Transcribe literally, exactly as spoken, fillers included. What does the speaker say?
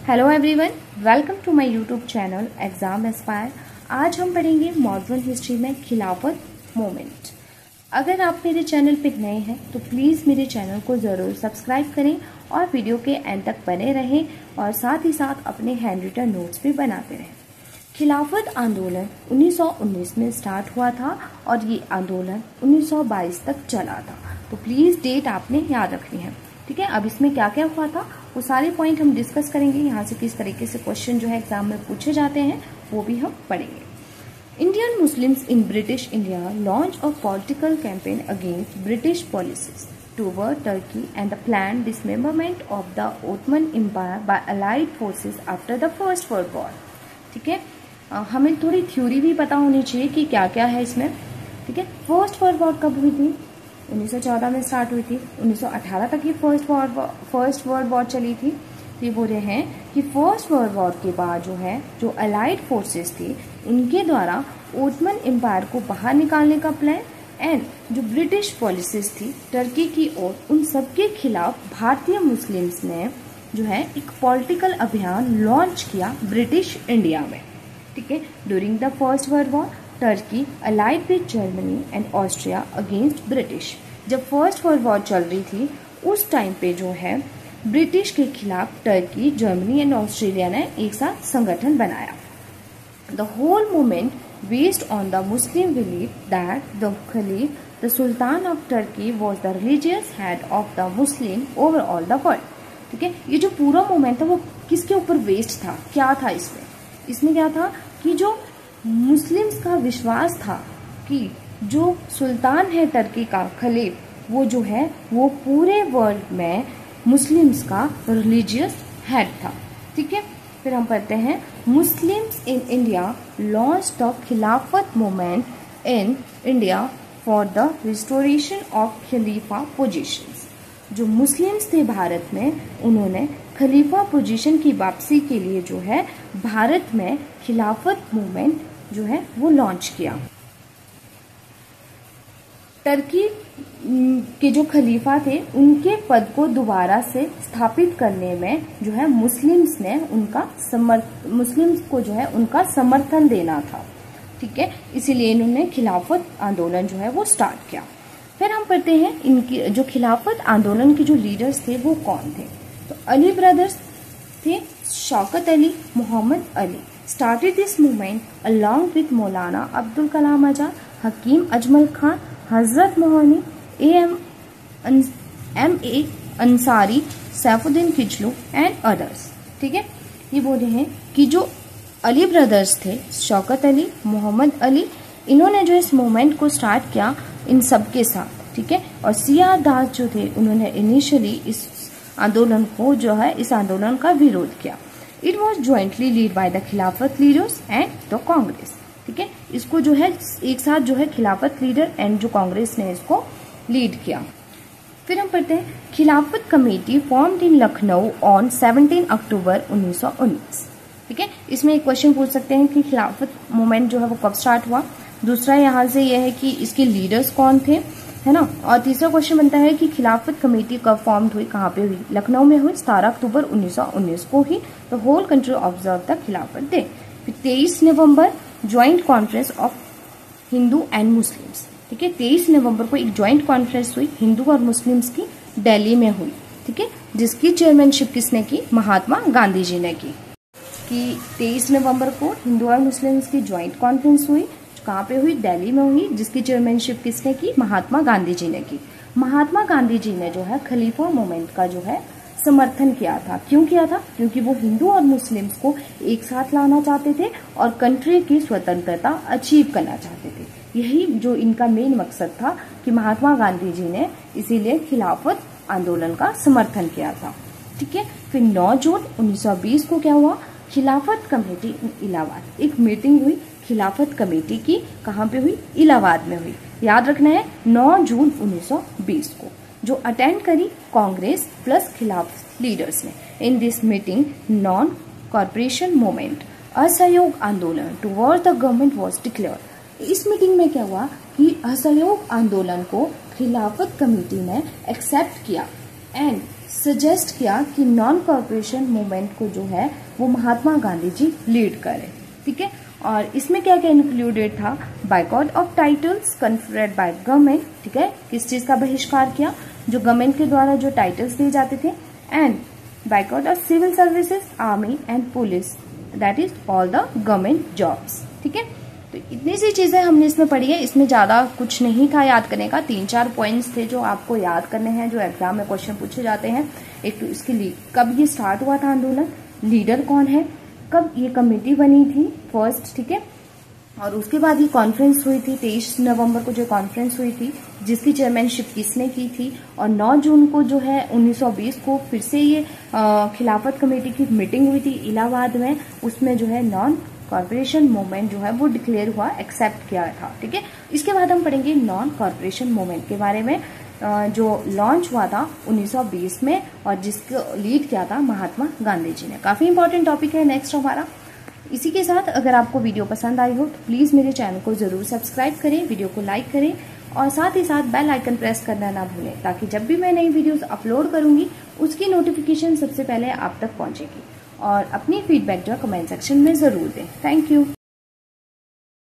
Hello everyone, welcome to my YouTube channel exam aspire. आज हम पढ़ेंगे मॉडर्न हिस्ट्री में खिलाफत मोमेंट। अगर आप मेरे चैनल पे नए हैं तो प्लीज़ मेरे चैनल को ज़रूर सब्सक्राइब करें और वीडियो के एंड तक बने रहें और साथ ही साथ अपने हैंड रिटन नोट्स भी बनाते रहें। खिलाफत आंदोलन उन्नीस सौ उन्नीस में स्टार्ट हुआ था और ये आंदोलन उन्नीस सौ बाईस तक चला था, तो प्लीज़ डेट आपने याद रखनी है। ठीक है, अब इसमें क्या क्या हुआ था वो सारे पॉइंट हम डिस्कस करेंगे। यहाँ से किस तरीके से क्वेश्चन जो है एग्जाम में पूछे जाते हैं वो भी हम पढ़ेंगे। Indian Muslims in British India launch a political campaign against British policies toward Turkey and the plan dismemberment of the Ottoman empire by allied forces after the first world war. ठीक है, हमें थोड़ी थ्योरी भी पता होनी चाहिए कि क्या क्या है इसमें। ठीक है, फर्स्ट वर्ल्ड वॉर कब हुई थी? उन्नीस सौ चौदह में स्टार्ट हुई थी। उन्नीस सौ अठारह तक ये first war first world war चली थी। तो ये बोल रहे हैं कि फर्स्ट वर्ल्ड वॉर के बाद जो है जो अलाइड फोर्सेस थी उनके द्वारा ओटमन एम्पायर को बाहर निकालने का प्लान एंड जो ब्रिटिश पॉलिसीज थी टर्की की ओर, उन सबके खिलाफ भारतीय मुस्लिम्स ने जो है एक पॉलिटिकल अभियान लॉन्च किया ब्रिटिश इंडिया में। ठीक है, during the first world war Turkey allied with Germany and Austria against British. जब फर्स्ट वर्ल्ड वॉर चल रही थी उस टाइम पे जो है ब्रिटिश के खिलाफ टर्की, जर्मनी एंड ऑस्ट्रेलिया ने एक साथ संगठन बनाया। The whole movement based on the Muslim belief that the caliph the sultan of Turkey was the religious head of the Muslim over all the world. ठीक है, ये जो पूरा मूवमेंट था वो किसके ऊपर बेस्ड था? क्या था इसमें? इसमें क्या था कि जो मुस्लिम्स का विश्वास था कि जो सुल्तान है टर्की का खलीफ, वो जो है वो पूरे वर्ल्ड में मुस्लिम्स का रिलीजियस हेड था। ठीक है, फिर हम पढ़ते हैं Muslims in India launch the Khilafat movement in India for the restoration of khalifa positions. जो मुस्लिम्स थे भारत में, उन्होंने खलीफा पोजीशन की वापसी के लिए जो है भारत में खिलाफत मूवमेंट जो है वो लॉन्च किया। टर्की के जो खलीफा थे उनके पद को दोबारा से स्थापित करने में जो है मुस्लिम्स ने उनका समर्थ मुस्लिम्स को जो है उनका समर्थन देना था। ठीक है, इसीलिए इन्होंने खिलाफत आंदोलन जो है वो स्टार्ट किया। फिर हम पढ़ते हैं इनकी जो खिलाफत आंदोलन के जो लीडर्स थे वो कौन थे। तो अली ब्रदर्स थे, Shaukat Ali, Mohammad Ali started this movement along with Maulana Abdul Kalam Azad, Hakim Ajmal Khan, Hazrat Mohani, A M M A Ansari, Saifuddin Kitchlew and others. ठीक है, ये बोल रहे हैं कि जो अली ब्रदर्स थे, शौकत अली, मोहम्मद अली, इन्होंने जो इस मूवमेंट को स्टार्ट किया इन सबके साथ। ठीक है, और सियार दास जो थे उन्होंने इनिशियली इस आंदोलन को जो है इस आंदोलन का विरोध किया। It was jointly lead by the Khilafat leaders and the Congress. ठीक है, इसको जो है एक साथ जो है खिलाफत लीडर एंड जो कांग्रेस ने इसको लीड किया। फिर हम पढ़ते हैं Khilafat committee formed in Lucknow on सत्रह अक्टूबर उन्नीस सौ उन्नीस। ठीक है, इसमें एक क्वेश्चन पूछ सकते हैं कि खिलाफत मूवमेंट जो है वो कब स्टार्ट हुआ। दूसरा यहाँ से यह है कि इसके लीडर्स कौन थे, है ना। और तीसरा क्वेश्चन बनता है कि खिलाफत कमेटी कब फॉर्म्ड हुई, कहाँ पे हुई? लखनऊ में हुई, सत्रह अक्टूबर उन्नीस सौ उन्नीस को ही the whole country observe the Khilafat day. फिर तेईस November joint conference of Hindu and Muslims. ठीक है, तेईस नवंबर को एक ज्वाइंट कॉन्फ्रेंस हुई हिंदू और मुस्लिम्स की, दिल्ली में हुई। ठीक है, जिसकी चेयरमैनशिप किसने की? महात्मा गांधी जी ने की। कि तेईस नवंबर को हिंदू और मुस्लिम्स की ज्वाइंट कॉन्फ्रेंस हुई, कहाँ पे हुई? दिल्ली में हुई, जिसकी चेयरमैनशिप किसने की? महात्मा गांधी जी ने की। महात्मा गांधी जी ने जो है खलीफा मूवमेंट का जो है समर्थन किया था। क्यों किया था? क्योंकि वो हिंदू और मुस्लिम्स को एक साथ लाना चाहते थे और कंट्री की स्वतंत्रता अचीव करना चाहते थे। यही जो इनका मेन मकसद था कि महात्मा गांधी जी ने इसीलिए खिलाफत आंदोलन का समर्थन किया था। ठीक है, फिर नौ जून उन्नीस सौ बीस को क्या हुआ? खिलाफत कमेटी इलाहाबाद, एक मीटिंग हुई खिलाफत कमेटी की। कहाँ पे हुई? इलाहाबाद में हुई। याद रखना है नौ जून उन्नीस सौ बीस को, जो अटेंड करी कांग्रेस प्लस खिलाफ लीडर्स ने। In this meeting non corporation movement असहयोग आंदोलन toward the government was declared. इस मीटिंग में क्या हुआ कि असहयोग आंदोलन को खिलाफत कमेटी ने एक्सेप्ट किया एंड सजेस्ट किया कि नॉन कॉरपोरेशन मूवमेंट को जो है वो महात्मा गांधी जी लीड करें, ठीक है। और इसमें क्या क्या इंक्लूडेड था, boycott of titles conferred by government, ठीक है, किस चीज का बहिष्कार किया, जो गवर्नमेंट के द्वारा जो टाइटल्स दिए जाते थे, and boycott of civil services, army and police, that is all the government jobs, ठीक है। तो इतनी सी चीजें हमने इसमें पढ़ी है, इसमें ज्यादा कुछ नहीं था याद करने का, तीन चार पॉइंट्स थे जो आपको याद करने हैं, जो एग्जाम में क्वेश्चन पूछे जाते हैं। एक तो इसके लिए कब ये स्टार्ट हुआ था आंदोलन, लीडर कौन है, कब ये कमेटी बनी थी फर्स्ट, ठीक है, और उसके बाद ये कॉन्फ्रेंस हुई थी तेईस नवंबर को जो कॉन्फ्रेंस हुई थी, जिसकी चेयरमैनशिप किसने की थी, और नौ जून को जो है उन्नीस सौ बीस को फिर से ये खिलाफत कमेटी की मीटिंग हुई थी इलाहाबाद में, उसमें जो है नॉन कॉर्पोरेशन मूवमेंट जो है वो डिक्लेयर हुआ, एक्सेप्ट किया था, ठीक है। इसके बाद हम पढ़ेंगे नॉन कॉर्पोरेशन मूवमेंट के बारे में, जो लॉन्च हुआ था उन्नीस सौ बीस में और जिसको लीड किया था महात्मा गांधी जी ने। काफी इंपॉर्टेंट टॉपिक है नेक्स्ट हमारा। इसी के साथ अगर आपको वीडियो पसंद आई हो तो प्लीज मेरे चैनल को जरूर सब्सक्राइब करें, वीडियो को लाइक करें और साथ ही साथ बेल आइकन प्रेस करना ना भूलें, ताकि जब भी मैं नई वीडियोस अपलोड करूंगी उसकी नोटिफिकेशन सबसे पहले आप तक पहुंचेगी। और अपनी फीडबैक जो कमेंट सेक्शन में जरूर दें। Thank you.